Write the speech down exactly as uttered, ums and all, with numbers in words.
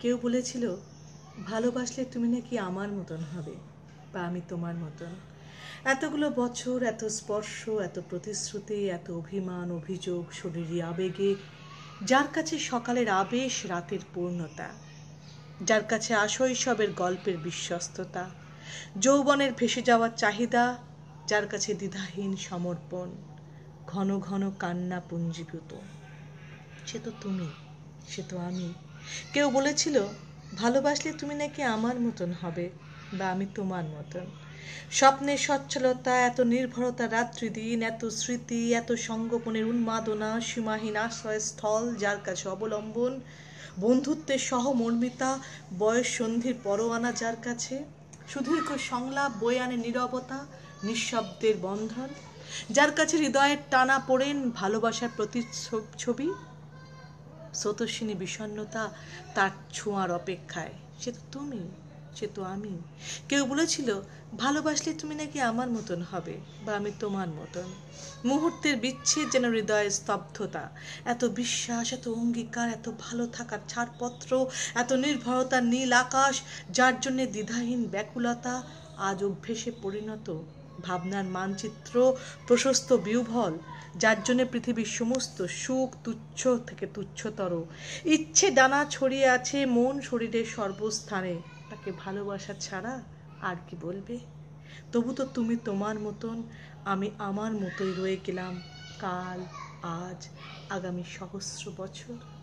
কেউ বলেছিল ভালোবাসলে তুমি নাকি আমার মতন হবে বা আমি তোমার মতন। এতগুলো বছর, এত স্পর্শ, এত প্রতিশ্রুতি, এত অভিমান, অভিযোগ, শরীরী আবেগে, যার কাছে সকালের আবেশ রাতের পূর্ণতা, যার কাছে আশৈশবের গল্পের বিশ্বস্ততা, যৌবনের ভেসে যাওয়ার চাহিদা, যার কাছে দ্বিধাহীন সমর্পণ, ঘন ঘন কান্না পুঞ্জীভূত, সে তো তুমি, সে তো আমি। কেউ বলেছিল ভালোবাসলে তুমি নাকি আমার মতন হবে বা আমি তোমার মতন। স্বপ্নের সচ্ছলতা, এত নির্ভরতা রাত্রি দিন, এত স্মৃতি, এত সঙ্গোপনের উন্মাদনা, সীমাহীন আশ্রয়স্থল, যার কাছে অবলম্বন, বন্ধুত্বের সহমর্মিতা, বয়স সন্ধির পরোয়ানা, যার কাছে সুদীর্ঘ সংলাপ বয়ে আনে নীরবতা, নিঃশব্দের বন্ধন, যার কাছে হৃদয়ের টানা পড়েন ভালোবাসার প্রতিচ্ছবি, স্রোতস্বিনী বিষণ্ণতা তার ছোঁয়ার অপেক্ষায়। সে তো তুমি, সে তো আমি। কেউ বলেছিল ভালোবাসলে তুমি নাকি আমার মতন হবে বা আমি তোমার মতন। মুহূর্তের বিচ্ছেদ যেন হৃদয়ের স্তব্ধতা, এত বিশ্বাস, এত অঙ্গীকার, এত ভালো থাকার ছাড়পত্র, এত নির্ভরতার নীল আকাশ, যার জন্যে দ্বিধাহীন ব্যাকুলতা আজ অভ্যেসে পরিণত, ভাবনার মানচিত্র প্রশস্ত বিউভল, যার জন্যে পৃথিবীর সমস্ত সুখ তুচ্ছ থেকে তুচ্ছতর। ইচ্ছে ডানা ছড়িয়ে আছে মন শরীরের সর্বস্থানে, তাকে ভালোবাসা ছাড়া আর কি বলবে? তবু তো তুমি তোমার মতন, আমি আমার মতোই রয়ে গেলাম কাল, আজ, আগামী সহস্র বছর।